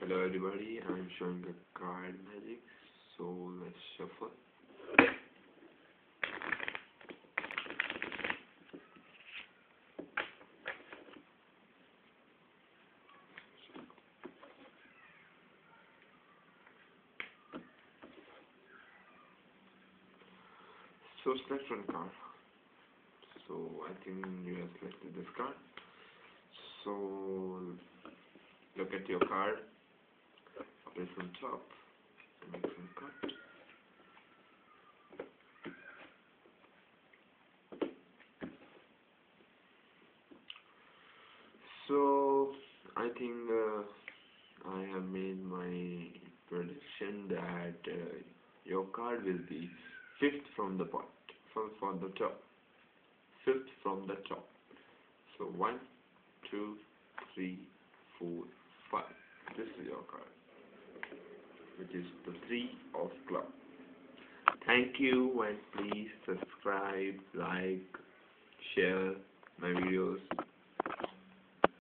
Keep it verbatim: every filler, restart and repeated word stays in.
Hello everybody, I'm showing a card magic, so let's shuffle. So select one card. So I think you have selected this card. So look at your card, place on top, and make some cut. So I think uh, I have made my prediction that uh, your card will be fifth from the pot, from from the top, fifth from the top. So one, two, three, four, five. This is your card, which is the three of club. Thank you, and please subscribe, like, share my videos.